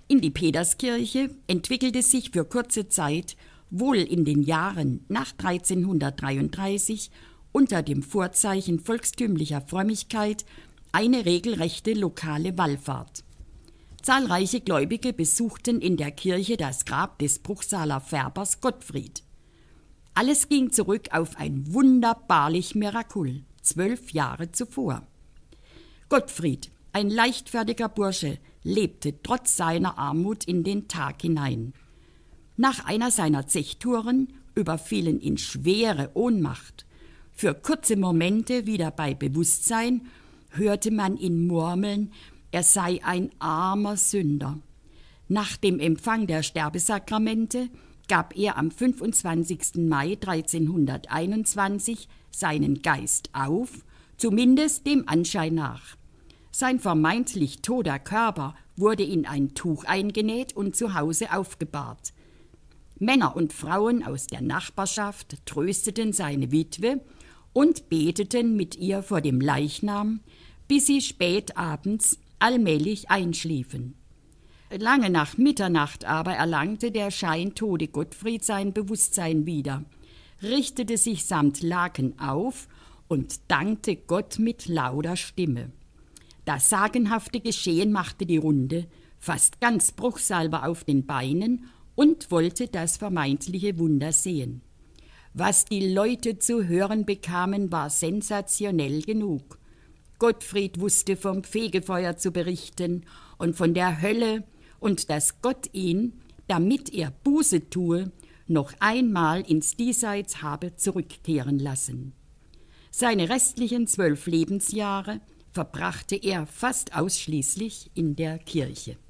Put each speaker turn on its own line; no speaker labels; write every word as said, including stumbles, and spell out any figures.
In die Peterskirche entwickelte sich für kurze Zeit, wohl in den Jahren nach dreizehnhundertdreiunddreißig, unter dem Vorzeichen volkstümlicher Frömmigkeit eine regelrechte lokale Wallfahrt. Zahlreiche Gläubige besuchten in der Kirche das Grab des Bruchsaler Färbers Gottfried. Alles ging zurück auf ein wunderbarlich Mirakel, zwölf Jahre zuvor. Gottfried, ein leichtfertiger Bursche, lebte trotz seiner Armut in den Tag hinein. Nach einer seiner Zechtouren überfielen ihn schwere Ohnmacht. Für kurze Momente wieder bei Bewusstsein hörte man ihn murmeln, er sei ein armer Sünder. Nach dem Empfang der Sterbesakramente gab er am fünfundzwanzigsten Mai dreizehnhunderteinundzwanzig seinen Geist auf, zumindest dem Anschein nach. Sein vermeintlich toter Körper wurde in ein Tuch eingenäht und zu Hause aufgebahrt. Männer und Frauen aus der Nachbarschaft trösteten seine Witwe und beteten mit ihr vor dem Leichnam, bis sie spät abends allmählich einschliefen. Lange nach Mitternacht aber erlangte der scheintote Gottfried sein Bewusstsein wieder, richtete sich samt Laken auf und dankte Gott mit lauter Stimme. Das sagenhafte Geschehen machte die Runde, fast ganz Bruchsal war auf den Beinen und wollte das vermeintliche Wunder sehen. Was die Leute zu hören bekamen, war sensationell genug. Gottfried wusste vom Fegefeuer zu berichten und von der Hölle und dass Gott ihn, damit er Buße tue, noch einmal ins Diesseits habe zurückkehren lassen. Seine restlichen zwölf Lebensjahre verbrachte er fast ausschließlich in der Kirche.